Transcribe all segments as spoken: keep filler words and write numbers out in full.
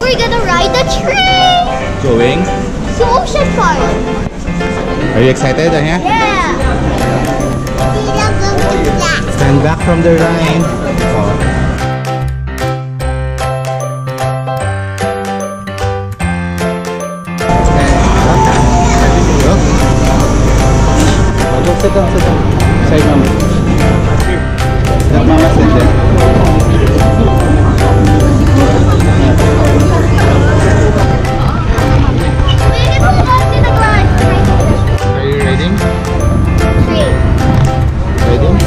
we're gonna ride the train. Going? To Ocean Park. Are you excited, Anya? Yeah. Stand back from the ride. Oh. Sit down, sit down. Side mama. That mama sit there. Are you ready? Three. Ready?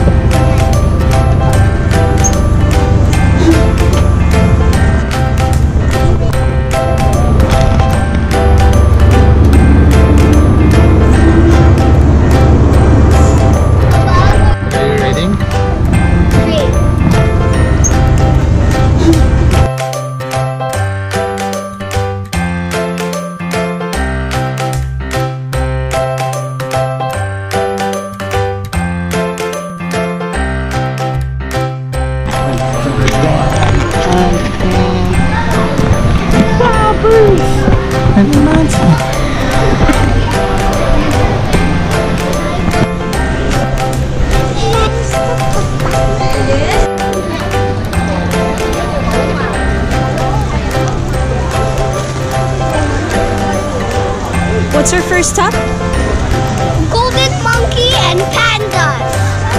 What's our first stop? Golden monkey and pandas.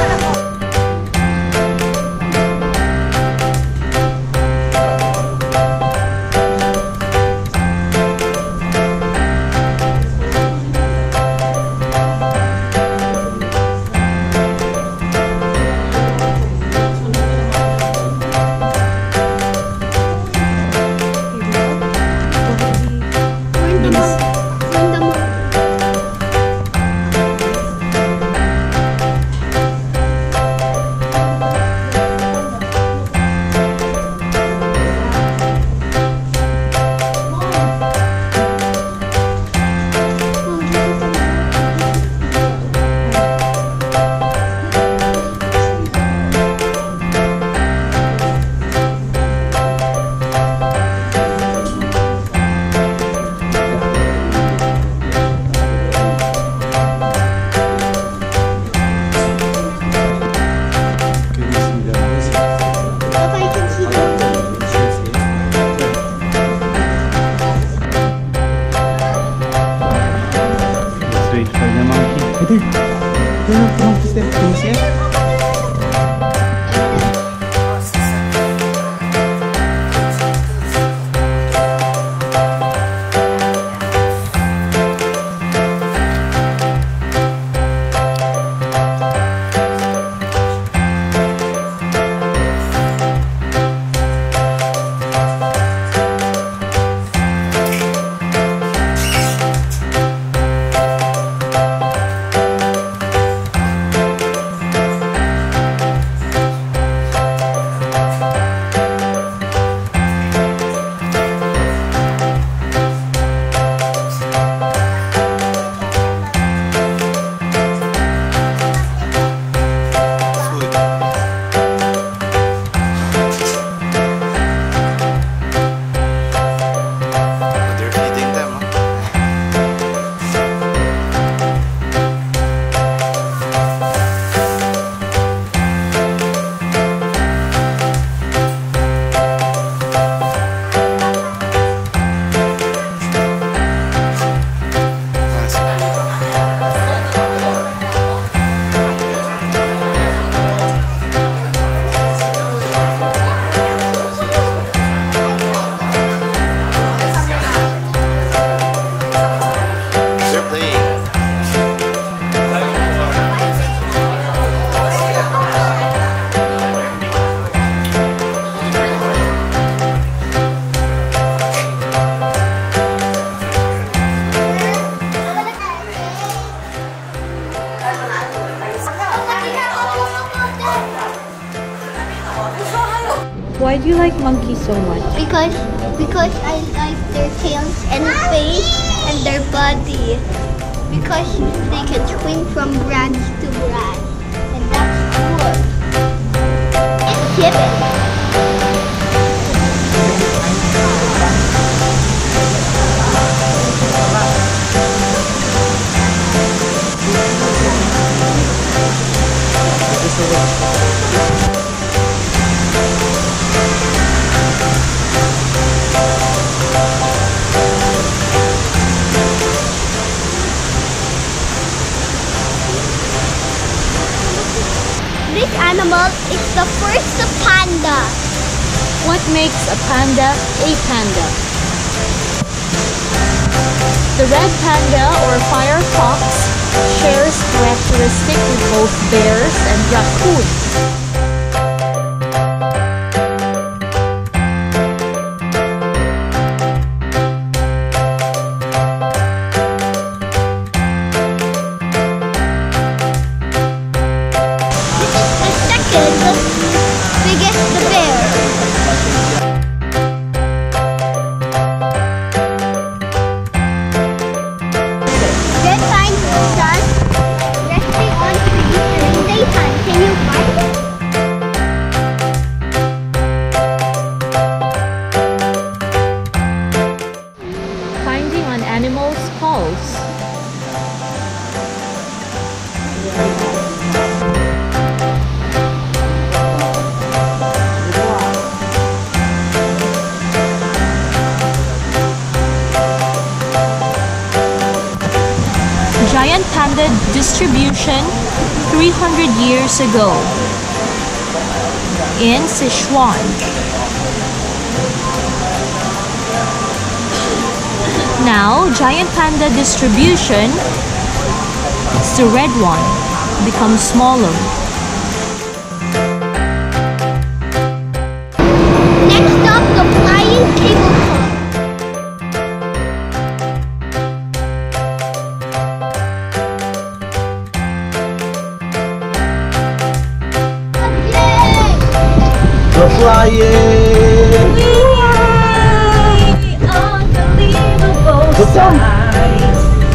Why do you like monkeys so much? Because because I like their tails and face and their body. Because they can swing from branch to branch. And that's cool. Exhibit. delicious. This animal is the first panda. What makes a panda a panda? The red panda or fire fox shares characteristics with both bears and raccoons. Finding on animals' pulse. Giant panda distribution three hundred years ago in Sichuan. Now, giant panda distribution, it's the red one, becomes smaller. Next up, the flying cable car. The flying! Unbelievable sight.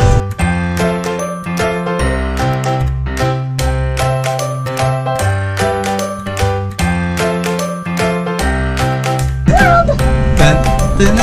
Dun, dun,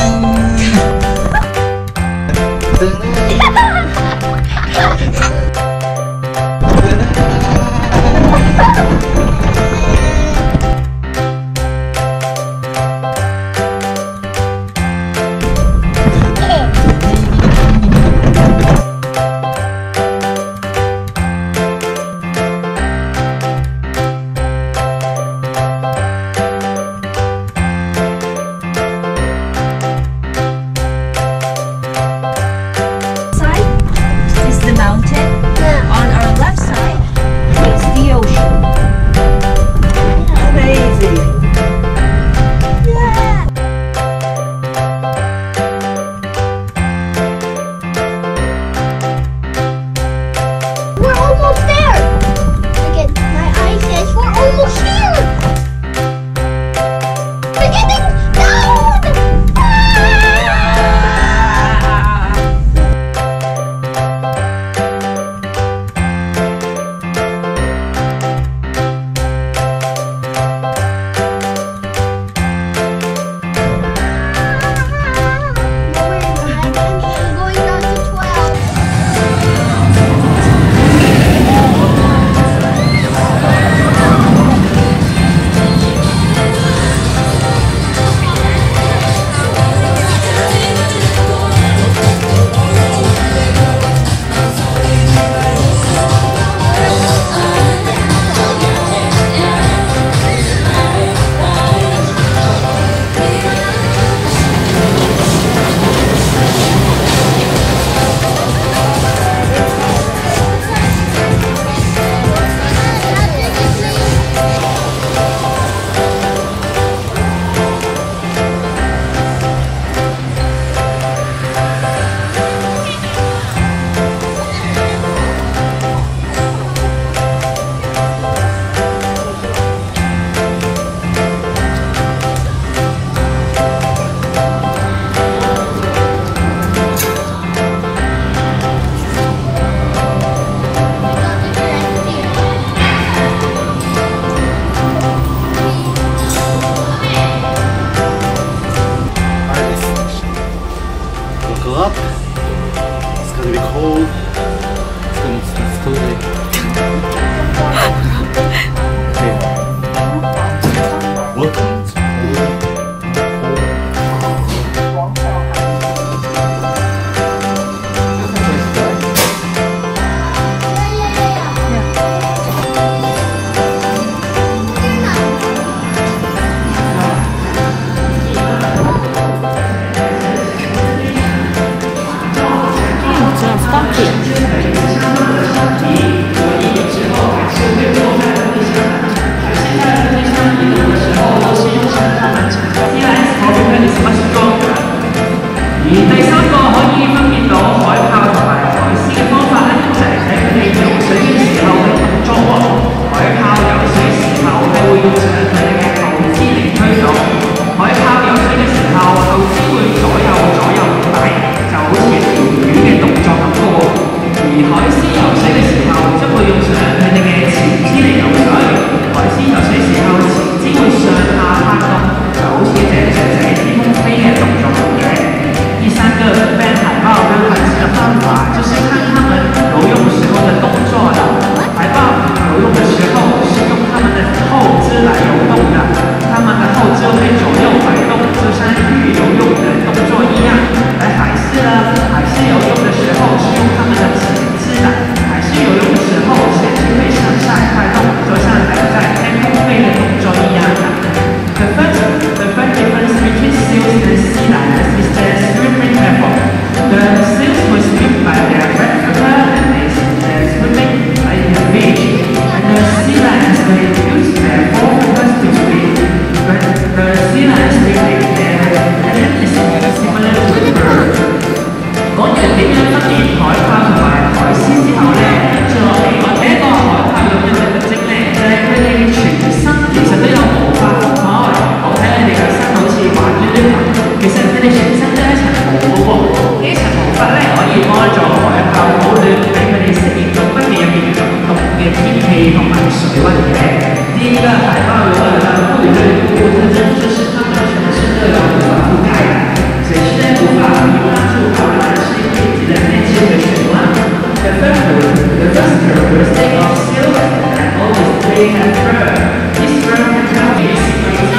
successfully used their four fingers to speak, but the sea lions speak their pattern is similar to the bird. Có nhiều kỹ năng phát triển hỏi khoa và bài hỏi xin之後咧，就我哋我呢個海豹咁樣嘅特徵咧，就係佢哋全身其實都有毛髮覆蓋。我睇佢哋嘅身好似滑捋捋咁，其實佢哋全身都係一層毛嘅喎。呢層毛髮咧可以幫助海豹保暖，俾佢哋適應到北面入面咁凍嘅天氣同埋水溫嘅。第一個海豹有的物理特徵就是它們全身都有毛髮覆蓋的，水是無法可以幫助它們適應自己的內氣和水溫。The first, the first characteristic of seal is that always they have fur. This fur can help you see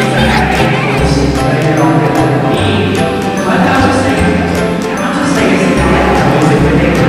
very long and deep. What I was saying, I was saying is that always a good thing.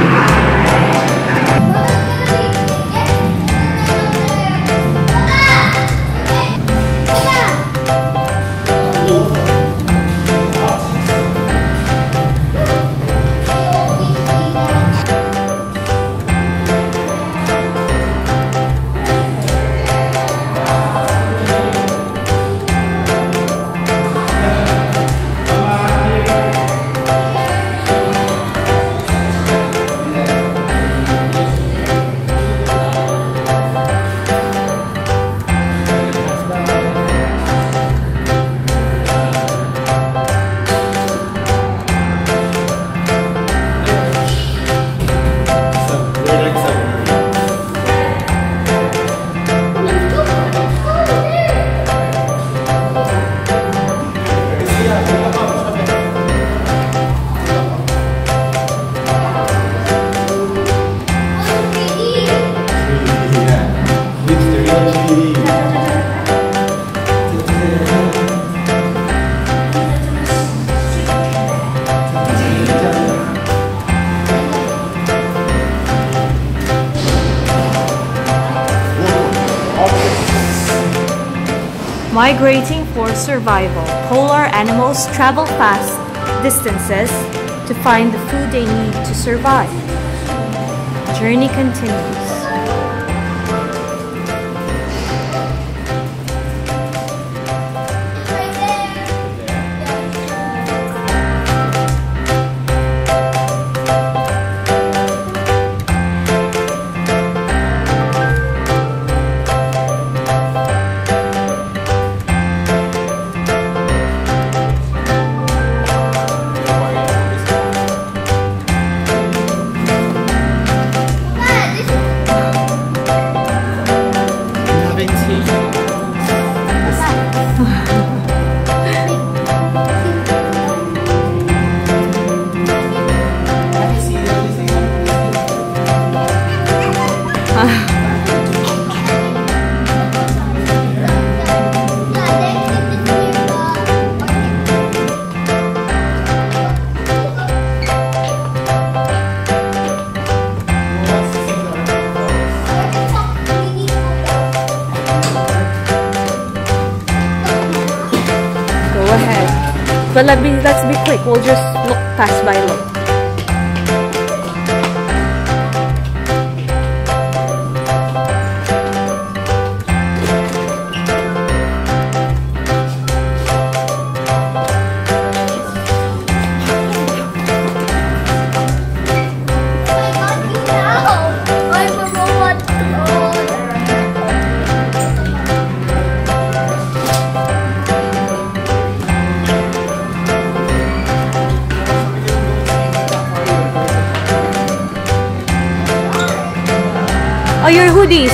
Migrating for survival, polar animals travel fast distances to find the food they need to survive. Journey continues. But let me, let's be quick, we'll just look pass by look. Oh, your hoodies.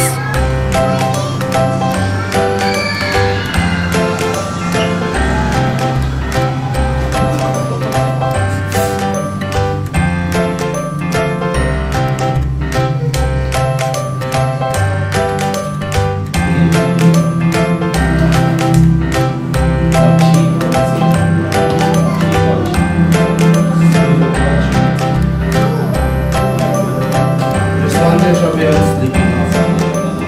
This one is sleeping.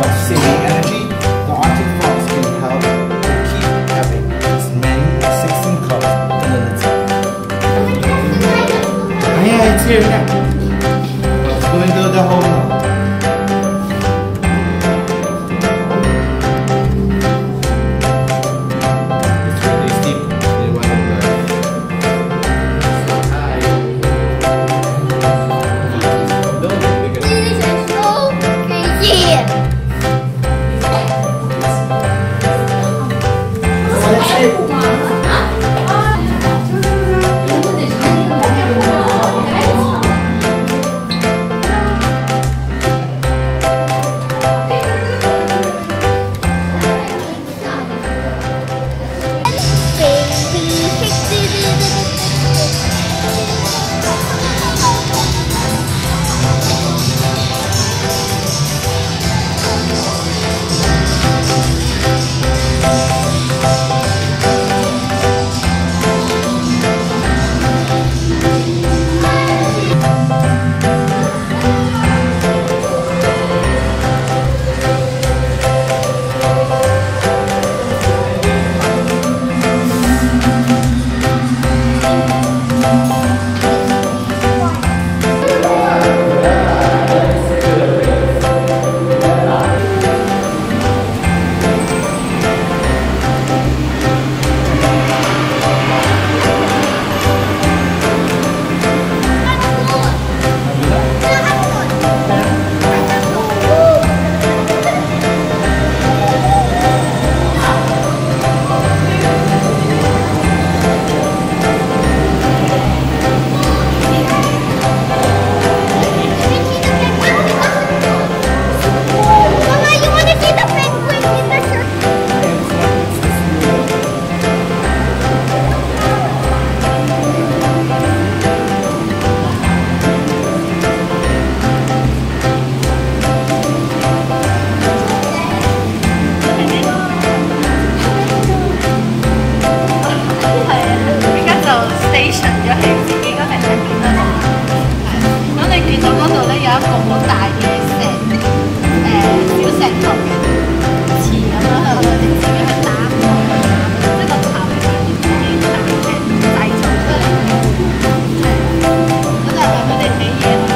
of saving energy, the Arctic Fox can help to keep having its many sixteen colors in the litter. Oh yeah, it's here, yeah. Let's go into the hole now. It's really steep. They want to go. Hi. This is so crazy. Mama, you want to see the penguin in the circle? station 咗喺自己嗰停車點嗰度，係咁你見到嗰度咧有一個好大嘅石誒小石頭嘅池咁樣喺度，你自己去打過，即係個巢係自己打嘅製造出嚟嘅，係咁就係佢哋起嘢去。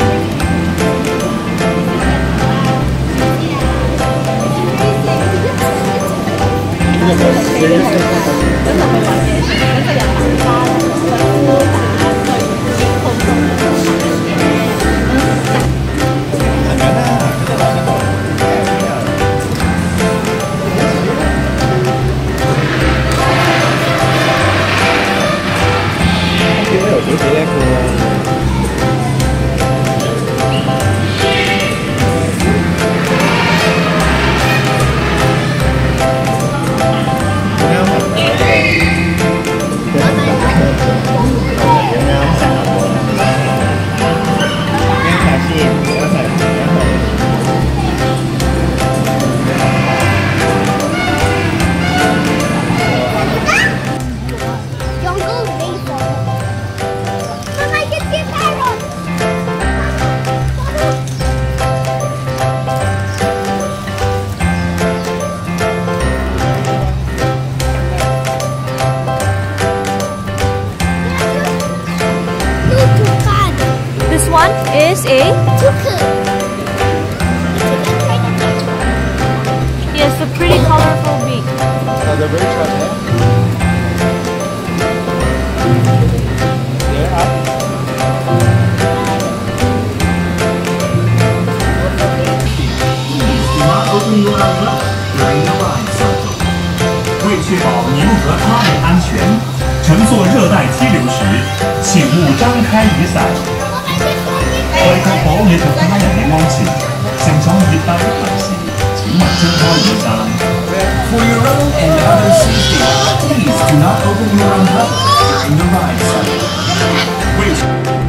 This one is a toucan. Yes, a pretty colorful beak. Oh, they're very sharp, yeah? They're up. Do not open your umbrella during the ride cycle. 为确保您和他人安全，乘坐热带激流时，请勿张开雨伞。为確保你同他人嘅安全，乘坐熱帶的同時，請勿張開雨傘。For your own and others' safety, please do not open your umbrella during the ride cycle. 为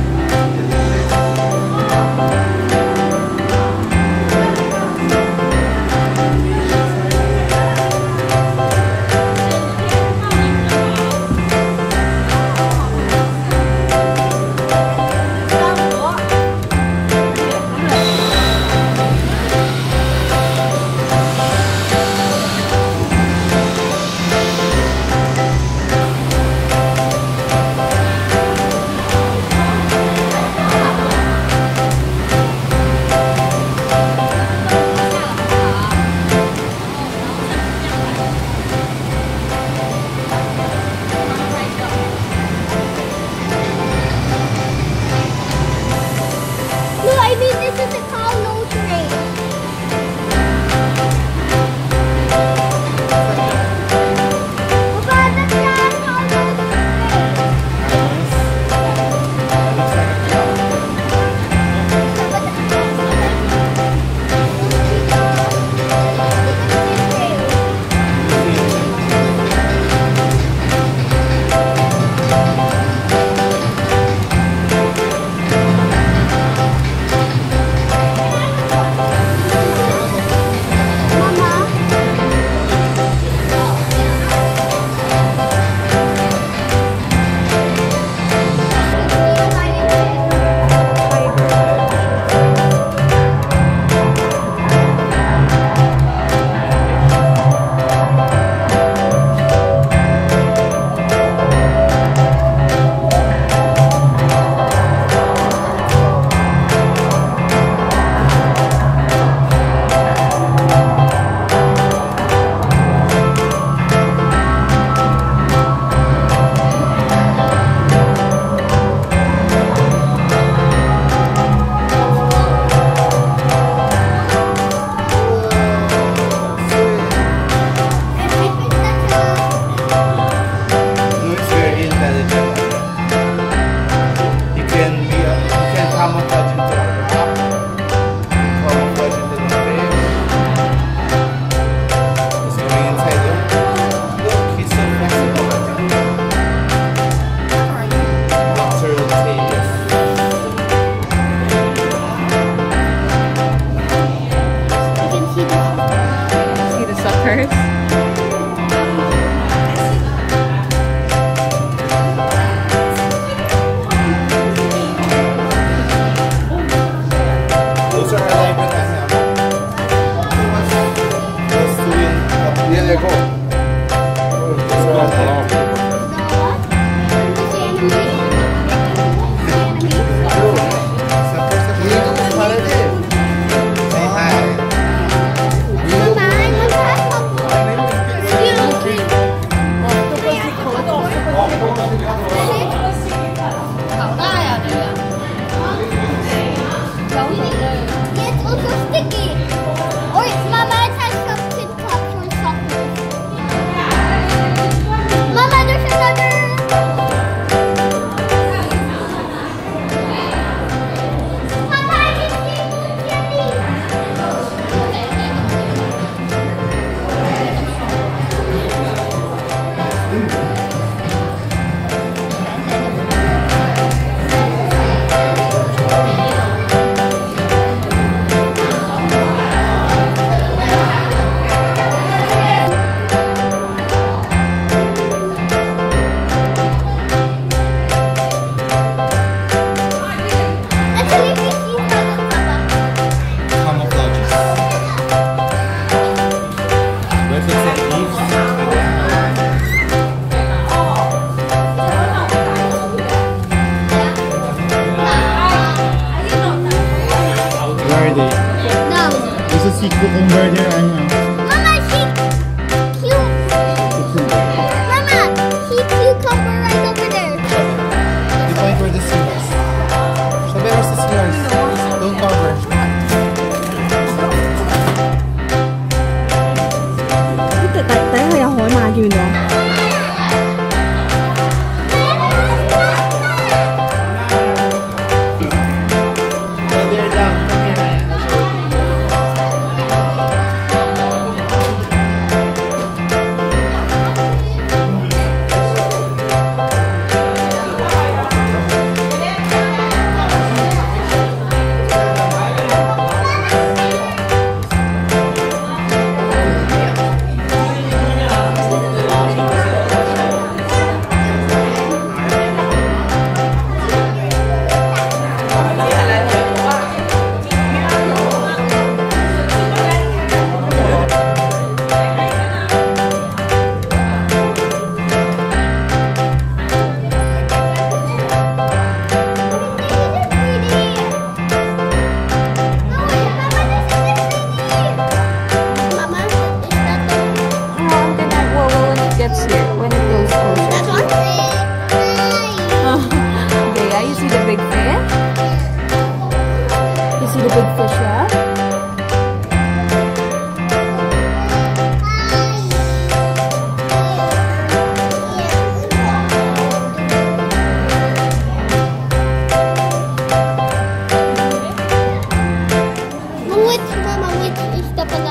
yours. Those are our library I have. Those two in. Yeah, there go. Those are all there. It's also sticky. Or it's Mama, it has something cup for chocolate. Mama, there's another. Mama, I can see more candy. Actually, we see Mama. Camouflages. Where's the leaves? Where are they? No. There's a sea cucumber there, Anya. Mama, see cute. Mama, see cucumber right over there. You find where the sea is. So where's the sea is? Don't cover. Tại tại tại係有海馬見到。 They're down. Come here, Anya. Gets here when it goes closer. Okay, yeah, you see the big fish? You see the big fish, yeah? Which, Mama, which is the pala?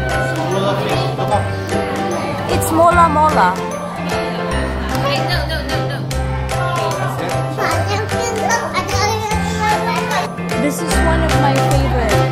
It's mola mola. This is one of my favorite.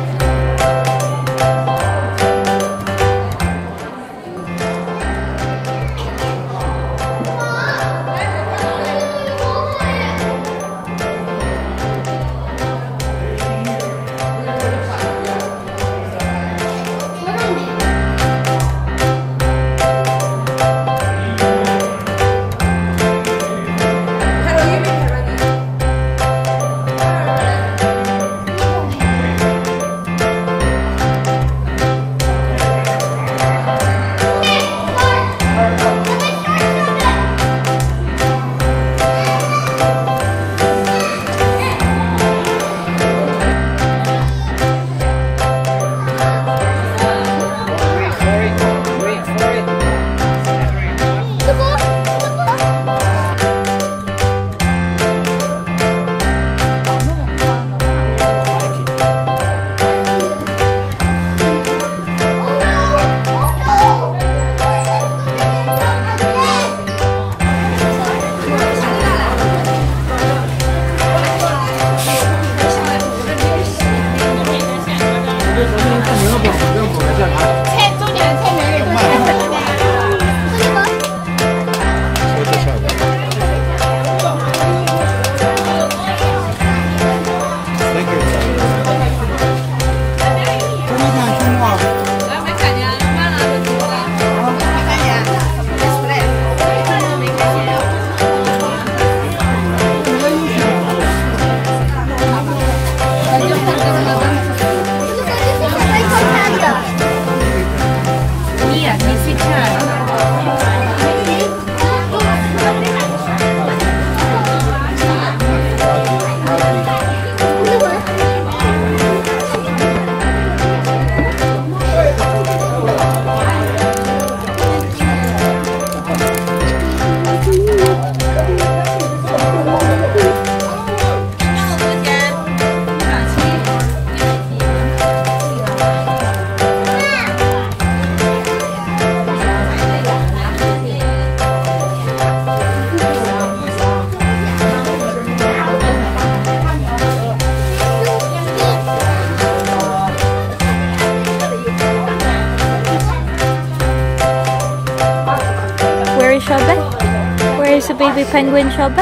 Shobe? Where is the baby penguin, Shobe?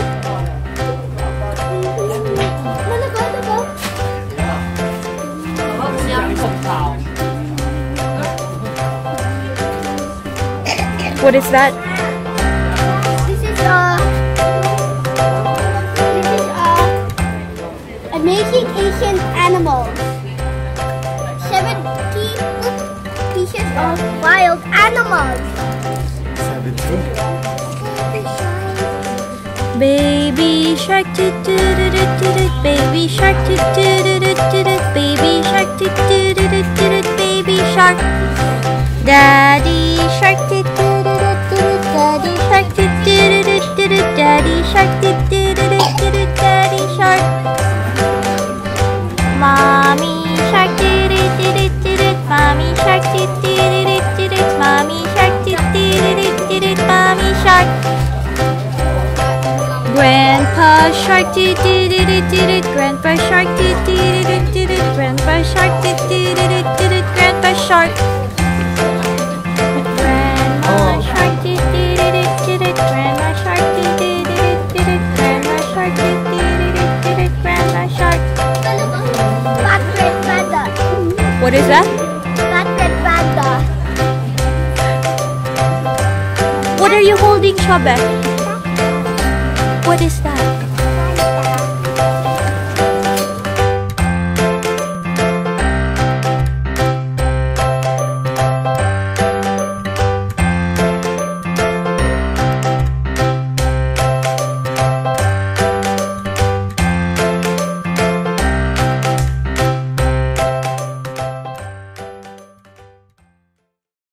What is that? This is a this is a amazing Asian animals. Seventy species of wild animals. Baby shark, doo doo doo doo doo doo. Baby shark, doo doo doo doo doo doo. Baby shark, doo doo doo doo doo doo. Baby shark. Daddy shark, doo doo doo doo doo. Daddy shark, doo doo doo doo doo. Daddy shark, doo doo doo doo doo. Daddy shark. Mommy shark, doo doo doo doo doo. Mommy shark, doo doo doo doo doo. Mommy shark, doo doo doo doo doo. Mommy shark. Grandpa shark, doo doo doo doo doo. Grandpa shark, doo doo doo doo doo. Grandpa shark, doo doo doo doo doo. Grandpa shark. Grandma shark, doo doo doo doo doo. Grandma shark, doo doo doo doo doo. Grandma shark, doo doo doo doo doo. Grandma shark. Fat red panda. What is that? Fat red panda. What are you holding, Shobe? What is that?